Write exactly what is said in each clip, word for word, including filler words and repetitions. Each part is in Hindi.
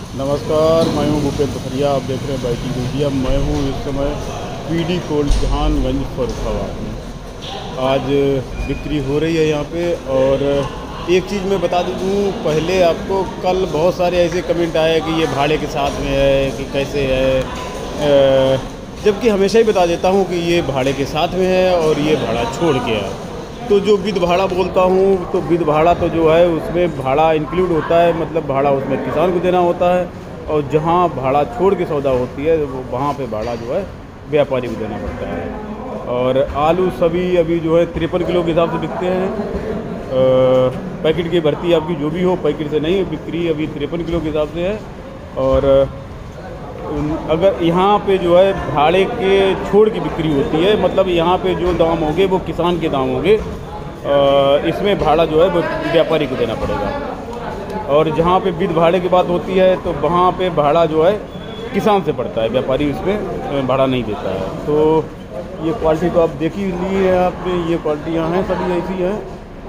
नमस्कार, मैं हूं भूपेंद्र खरिया। आप देख रहे हैं बाइकिंग मीडिया। मैं हूं इस समय पीडी कोल्ड जहानगंज फर्रुखाबाद में। आज बिक्री हो रही है यहाँ पे। और एक चीज़ मैं बता दूँ पहले आपको, कल बहुत सारे ऐसे कमेंट आए कि ये भाड़े के साथ में है कि कैसे है, जबकि हमेशा ही बता देता हूँ कि ये भाड़े के साथ में है और ये भाड़ा छोड़ के है। तो जो विद भाड़ा बोलता हूँ, तो विद भाड़ा तो जो है उसमें भाड़ा इंक्लूड होता है, मतलब भाड़ा उसमें किसान को देना होता है। और जहाँ भाड़ा छोड़ के सौदा होती है वहाँ पे भाड़ा जो है व्यापारी को देना पड़ता है। और आलू सभी अभी जो है तिरपन किलो के हिसाब से बिकते हैं। पैकेट की भर्ती आपकी जो भी हो, पैकेट से नहीं, बिक्री अभी तिरपन किलो के हिसाब से है। और अगर यहाँ पे जो है भाड़े के छोड़ की बिक्री होती है, मतलब यहाँ पे जो दाम होंगे वो किसान के दाम होंगे, इसमें भाड़ा जो है वो व्यापारी को देना पड़ेगा। और जहाँ पे विद भाड़े की बात होती है तो वहाँ पे भाड़ा जो है किसान से पड़ता है, व्यापारी उसमें भाड़ा नहीं देता है। तो ये क्वालिटी तो आप देख ही ली है आपने, ये क्वालिटियाँ हैं सभी ऐसी हैं।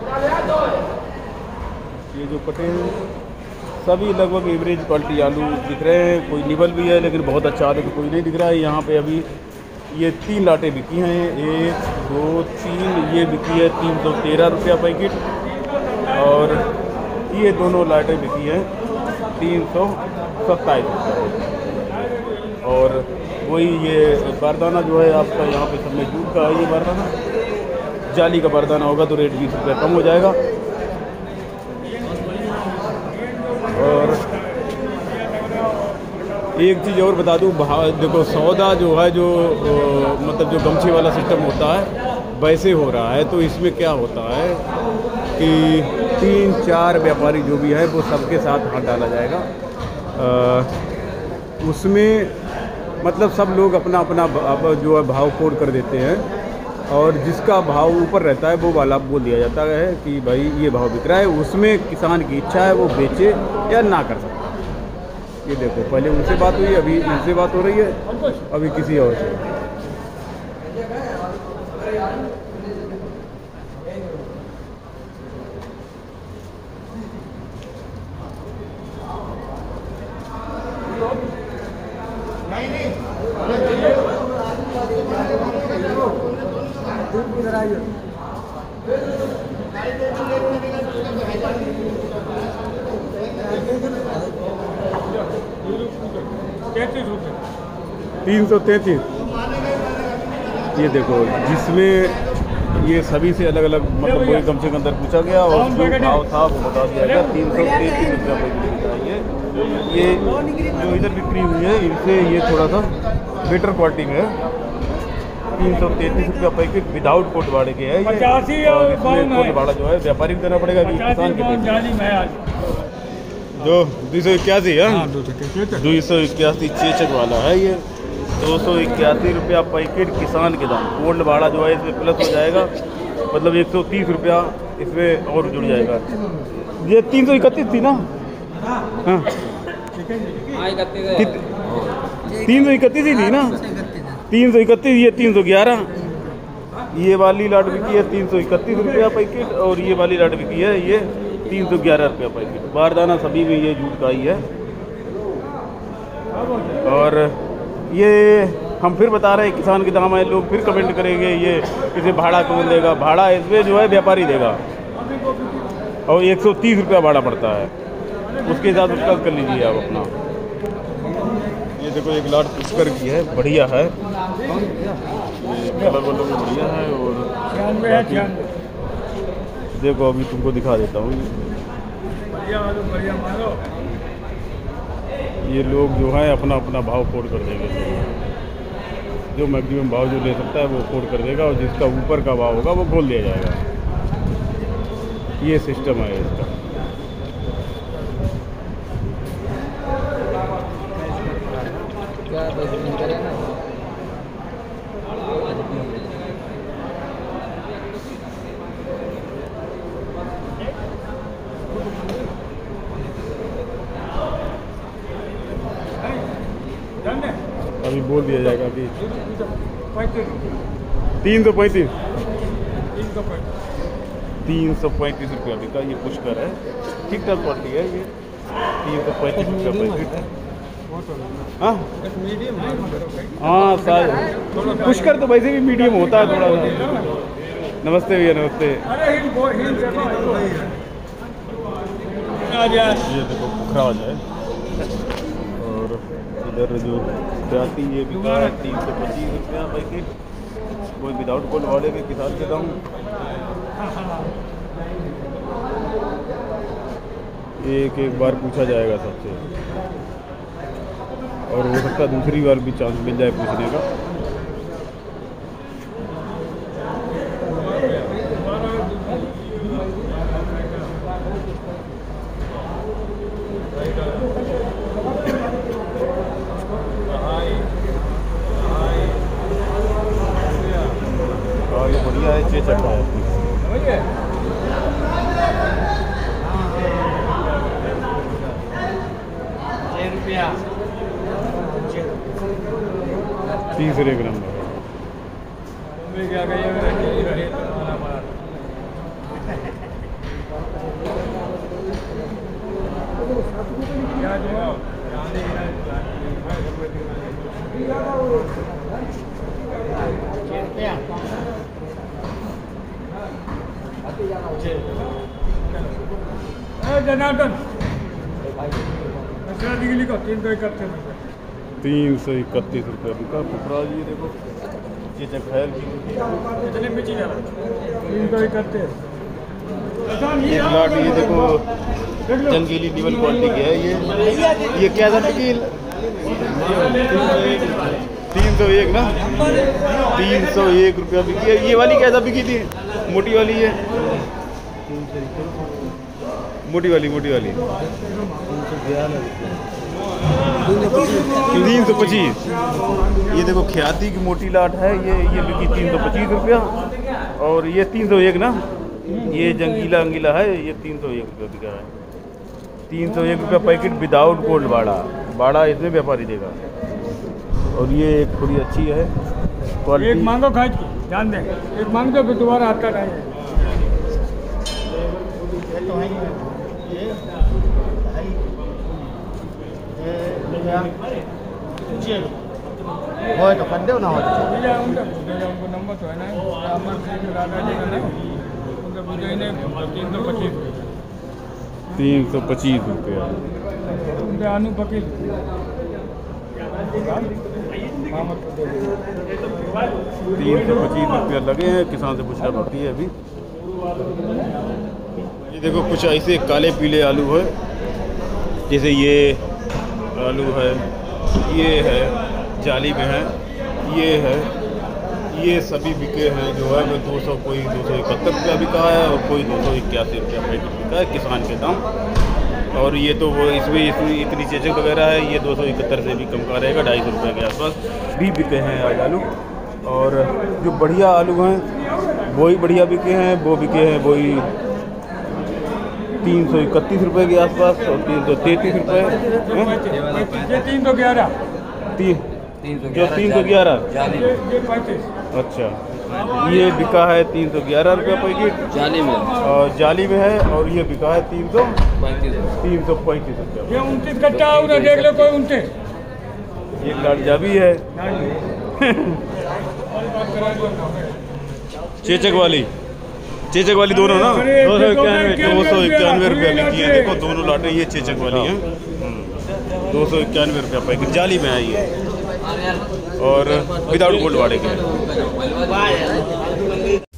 ये जो कटे हैं सभी लगभग एवरेज क्वालिटी आलू दिख रहे हैं। कोई निबल भी है लेकिन बहुत अच्छा आलू तो कोई नहीं दिख रहा है। यहाँ पे अभी ये तीन लाटें बिकी हैं, एक दो तीन, ये बिकी है तीन सौ तेरह रुपया पैकेट। और ये दोनों लाटें बिकी हैं तीन सौ सत्ताईस रुपये। और वही ये बारदाना जो है आपका यहाँ पे सब में जूट का है। ये बारदाना जाली का बारदाना होगा तो रेट बीस रुपये कम हो जाएगा। और एक चीज़ और बता दूँ, देखो सौदा जो है जो मतलब जो गमछे वाला सिस्टम होता है वैसे हो रहा है। तो इसमें क्या होता है कि तीन चार व्यापारी जो भी है वो सबके साथ हाथ डाला जाएगा। आ, उसमें मतलब सब लोग अपना अपना जो है भाव कोड कर देते हैं। और जिसका भाव ऊपर रहता है वो वाला बोल दिया जाता है कि भाई ये भाव बिक रहा है। उसमें किसान की इच्छा है वो बेचे या ना कर सकता है। ये देखो, पहले उनसे बात हुई, अभी इनसे बात हो रही है, अभी किसी और से। तीन सौ तैंतीस। ये देखो, जिसमें ये सभी से अलग अलग मतलब वही गमछे के अंदर पूछा गया और जो भाव था वो बता दिया गया। तीन सौ तैंतीस रुपया पैकेट है। ये जो इधर बिक्री हुई है इनसे ये थोड़ा सा बेटर क्वालिटी में है। तीन सौ तैंतीस रुपया पैकेट विदाउट कोट भाड़े के है ये। और इसमें कोट भाड़ा जो है व्यापारी को देना पड़ेगा कि किसान के जो दो सौ इक्यासी है, दो सौ इक्यासी चेचक वाला है ये। दो सौ इक्यासी रुपया पैकेट किसान के दाम। कोल्ड भाड़ा जो है इसमें प्लस हो जाएगा, मतलब एक सौ तीस रुपया इसमें और जुड़ जाएगा। ये तीन सौ इकतीस थी ना? हाँ, तीन सौ इकतीस ही थी ना? तीन सौ इकतीस, ये तीन सौ ग्यारह। ये वाली लाट बिकी है तीन सौ इकतीस रुपया पैकेट और ये वाली लाट बिकी है ये तीन सौ ग्यारह रुपया पैकेट। बारदाना सभी में ये जूट का ही है। और ये हम फिर बता रहे हैं किसान के दाम है। लोग फिर कमेंट करेंगे ये किसी भाड़ा कौन देगा। भाड़ा इसमें जो है व्यापारी देगा और एक सौ तीस रुपया भाड़ा पड़ता है। उसके हिसाब से कर लीजिए आप अपना। ये देखो एक लाट पुष्कर की है, बढ़िया है, कलर वालों में बढ़िया है। और देखो अभी तुमको दिखा देता हूँ। ये लोग जो है अपना अपना भाव कोड कर देंगे। जो मैक्सिमम भाव जो ले सकता है वो कोड कर देगा और जिसका ऊपर का भाव होगा वो खोल दिया जाएगा। ये सिस्टम है इसका। अभी बोल दिया जाएगा कि तीन सौ पैंतीस तीन सौ पैंतीस रुपया बिका। ये पुष्कर है, ठीक ठाक क्वालिटी है ये। तीन सौ पैंतीस रुपया पैकेट। हाँ हाँ सर, पुष्कर तो वैसे भी मीडियम होता है थोड़ा सा। नमस्ते भैया, नमस्ते। ये देखो पोखरा आ जाए। और इधर जो जाती ये बिका है तीन सौ पच्चीस रुपया पैकेट, कोई विदाउट कोल्ड वाले के किसान के दाम। एक एक बार पूछा जाएगा सबसे, और हो सकता है दूसरी बार भी चांस मिल जाए पूछने का। और ये बढ़िया है, चेचक है। तीसरे ग्राम जनार्दन तीन सौ इकतीस तीन सौ इकतीस रुपये बिका पोखरा। जी देखो चेचक है, तीन सौ इकतीस। एक लाट ये देखो जंगीली निवल क्वालिटी की है। ये ये क्या था बिकी? तीन सौ एक ना, तीन सौ एक रुपया बिकी है। ये वाली क्या था बिकी थी? मोटी वाली है, मोटी वाली मोटी वाली तीन सौ पच्चीस। ये देखो ख्याति की मोटी लाट है, ये ये बिकी तीन सौ पच्चीस रुपया। और ये तीन सौ एक ना, ये जंगीला अंगीला है, ये तीन सौ एक रुपया बिका है। तीन सौ एक रुपया पैकेट विदाउट गोल्ड बाड़ा बाड़ा इसमें व्यापारी देगा। और ये एक थोड़ी अच्छी है क्वालिटी। एक मांगो खाज की ध्यान दें, एक मांग दो फिर दोबारा आता रहेगा। वो तो कर दो ना, हो उनको नंबर तो है ना, अमर सिंह राजा जी का नहीं, उनका बुझे नहीं। तीन सौ पच्चीस तीन सौ पच्चीस रुपया उनके अनु वकील तीन सौ पच्चीस रुपया लगे हैं। किसान से पूछना बाकी है अभी। ये देखो कुछ ऐसे काले पीले आलू है, जैसे ये आलू है, ये है जाली में है, ये है, ये सभी बिके हैं। जो है वो दो सौ कोई दो सौ इकहत्तर रुपया बिका है, और कोई दो सौ इक्यासी रुपया पैकेट बिका है किसान के दाम। और ये तो वो इसमें इसमें इतनी चेचक वगैरह है, ये दो सौ इकहत्तर से भी कम का रहेगा, ढाई सौ रुपये के आसपास भी बिके हैं आज आलू। और जो बढ़िया आलू हैं वही बढ़िया बिके हैं, वो बिके हैं वही तीन सौ इकतीस रुपये के आसपास, और तीन सौ तैंतीस रुपये तीन सौ ग्यारह जो तीन सौ ग्यारह। अच्छा, ये बिका है तीन सौ ग्यारह रुपये पैकेट जाली में, और जाली में है। और ये बिका है तीन सौ तीन सौ पैंतीस रुपये। ये उनतीस कट्टा और देख लो कोई उनतीस। ये लाडजा भी है चेचक वाली, चेचक वाली दोनों ना दो सौ इक्यानवे दो सौ इक्यानवे रुपये बिकी है। देखो दोनों लाटें ये चेचक वाली हैं, दो सौ इक्यानवे रुपया पैकेट जाली में है ये, और विदाउट गोल्ड वाले के।